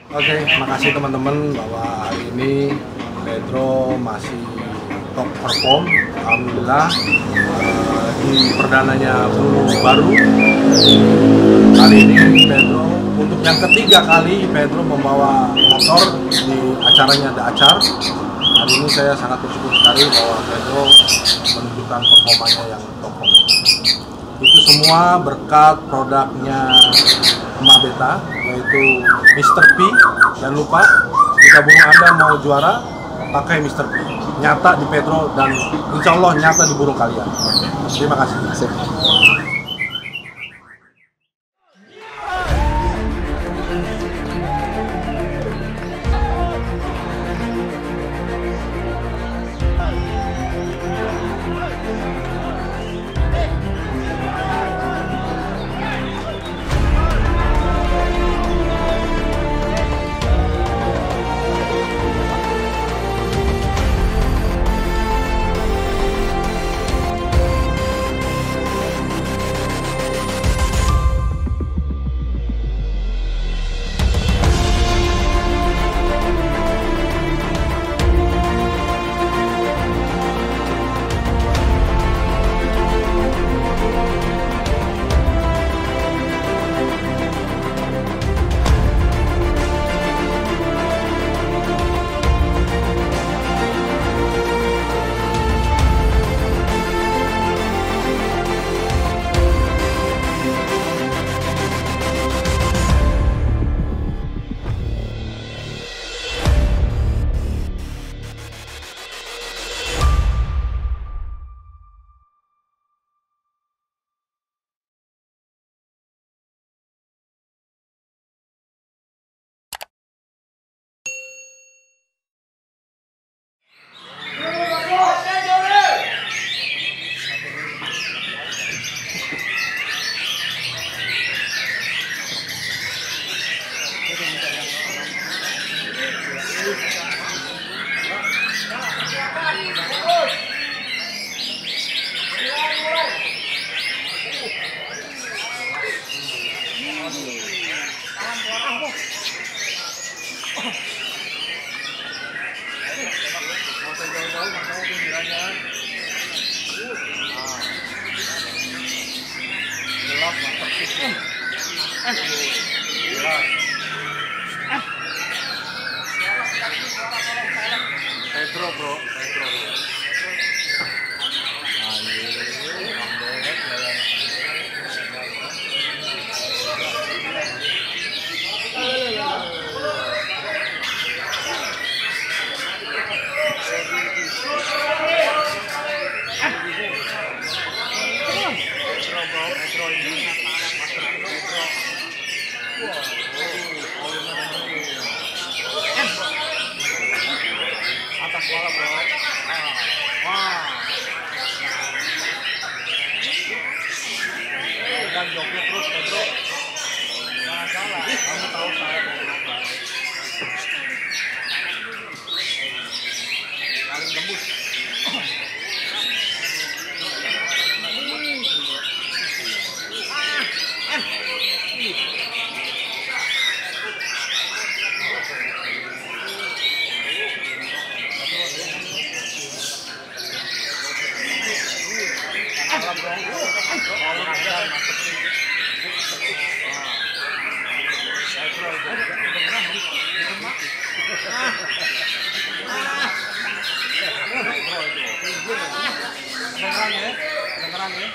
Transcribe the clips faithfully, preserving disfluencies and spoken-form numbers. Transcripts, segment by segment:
Oke, makasih teman-teman bahwa hari ini Pedro masih top perform. Alhamdulillah uh, di perdananya Bulu Baru. Kali ini Pedro untuk yang ketiga kali Pedro membawa motor di acaranya The Acar. Hari ini saya sangat bersyukur sekali bahwa Pedro menunjukkan performanya yang top. Itu semua berkat produknya Emak Beta, yaitu mister P. Jangan lupa, jika burung Anda mau juara, pakai mister P. Nyata di Pedro dan insya Allah nyata di burung kalian. Terima kasih. Pedro bro, Pedro. Atas bola bro. Wah. Dan joget terus Pedro. Jangan salah. Kamu tahu saya mau berapa. Paling gembus. Kedengeran ya, kedengeran ya.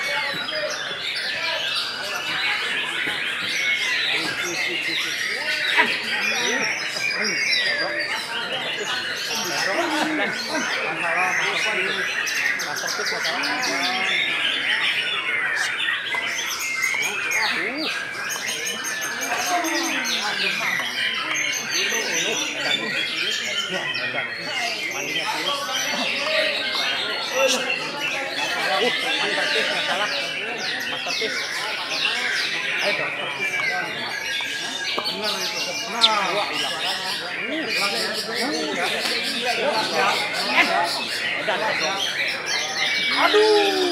Masterpiece nggak salah, masterpiece. Ayo dong. Benar itu. Nah, wah hilang. Hilang ya. Hilang ya. Udah ada. Aduh.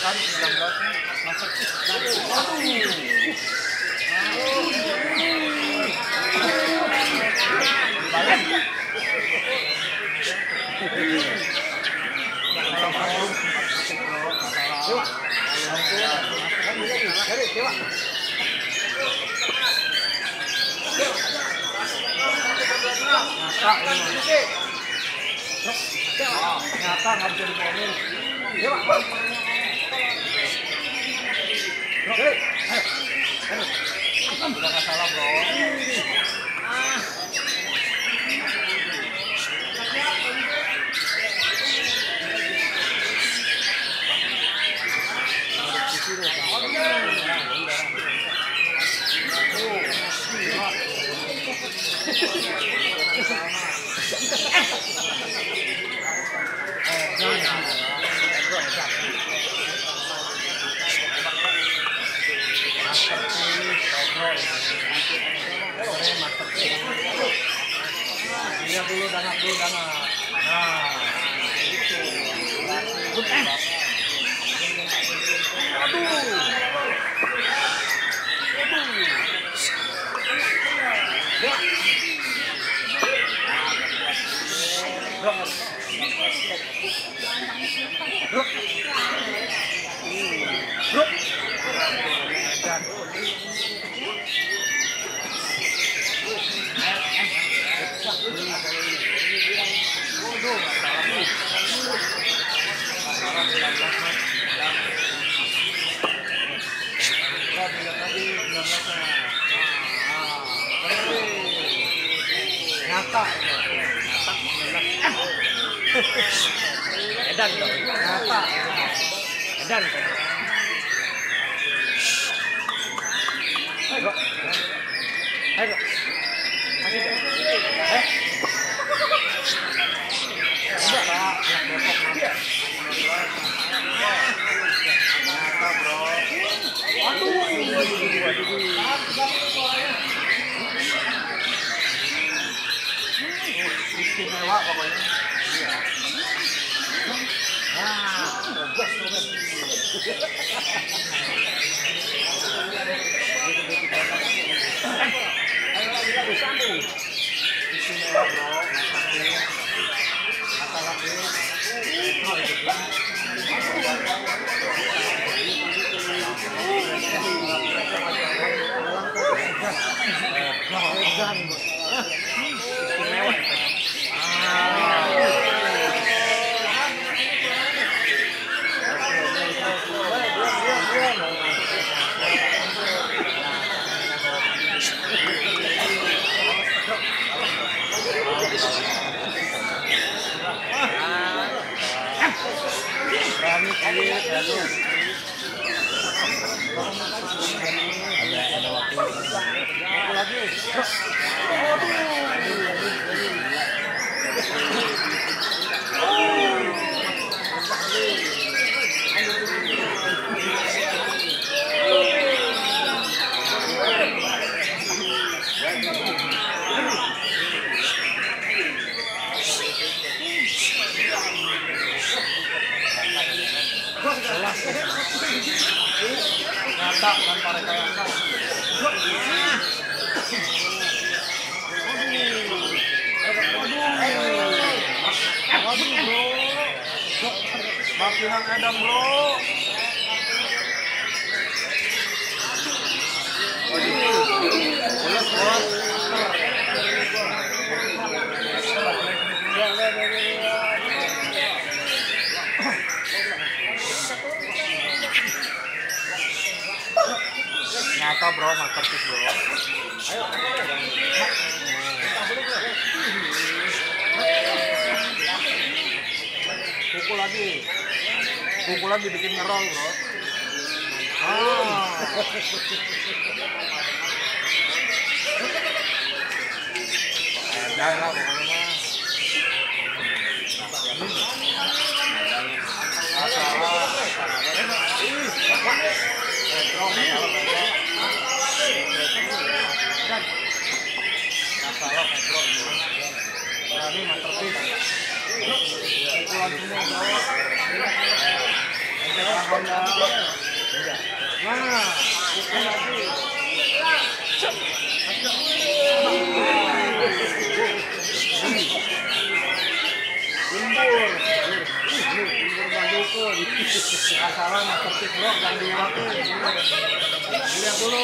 kan sembilan belas masuk. Nyata nggak bisa dibohongin. Dewa. Udah nggak salah bro. Lihat dulu dana dulu dana. Nah, itu. Aduh. Nyata, edan dong, nyata, edan. Ayo, ayo, masih deh, eh, nyata bro, aduh, istimewa pokoknya. Iya. Nah, bagus tuh. Ayo lagi lagi sambung. Istimewa bro, masakin. Masalah ini. Oh, itu kan. Istimewa. Berani kali, berani. Ada ada waktu. Waktu lagi. Nyata tanpa rekayasa. Waduh bro, makinan edan bro. Boleh bos. Nyata bro, masterpiece bro. Ayo, pukul lagi, pukul lagi bikin ngerol bro. Ah. Edan lah pokoknya mah. Masalah. Masalah bro. Ini masterpiece. Pukulan semua bro. Salah masterpiece bro, jangan dilewatin. Lihat dulu.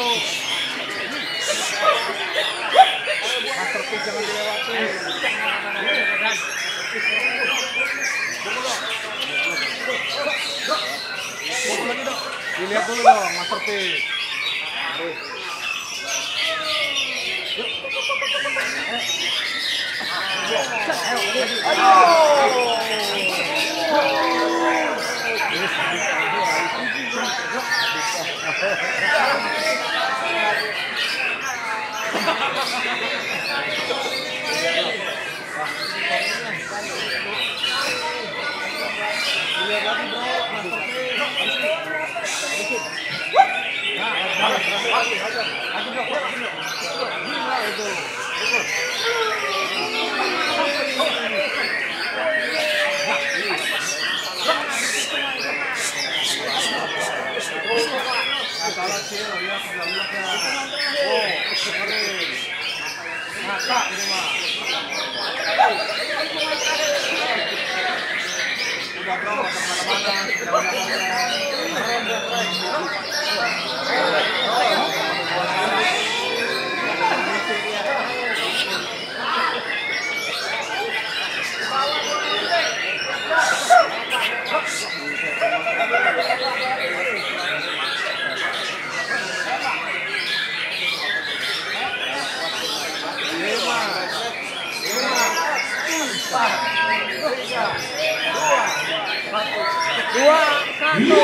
Masterpiece jangan dilewatin. Dilihat dulu dong, masterpiece. Salah kecil, lihat sebelah-belahnya. Oh, keren. Mata ini mah. Udah bro, kemana-mana. Keren, dua, satu.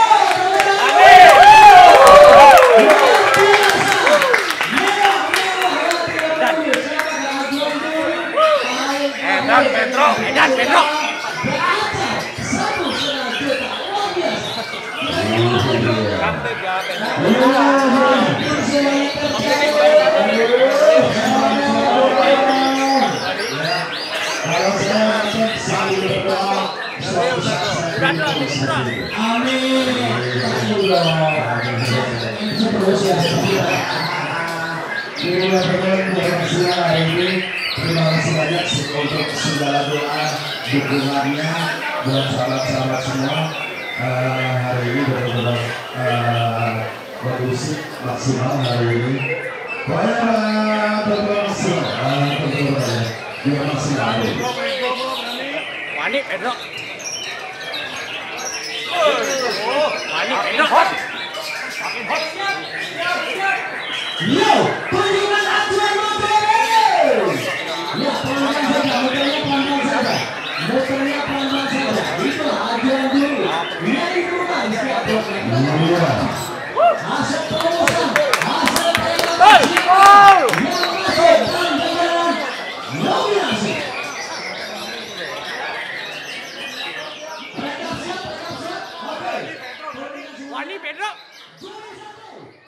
Edan Petro, Edan Petro. Terima kasih banyak untuk segala doa dukungannya buat sahabat-sahabat semua. Uh, hari ini benar-benar uh, bermusik maksimal hari ini. Pokoknya betul maksimal, betul betul dia maksimal. Wani Pedro. Wani Pedro. Yo, kunjungan aturan motor. Ya, pelan-pelan saja, motornya pelan-pelan saja. Motornya pelan-pelan saja. Itu ajuan dulu. Dari rumah setiap blok. Asal terobosan, asal terobosan. Yang masuk dalam jalan nominasi. Wani Pedro. Dua satu.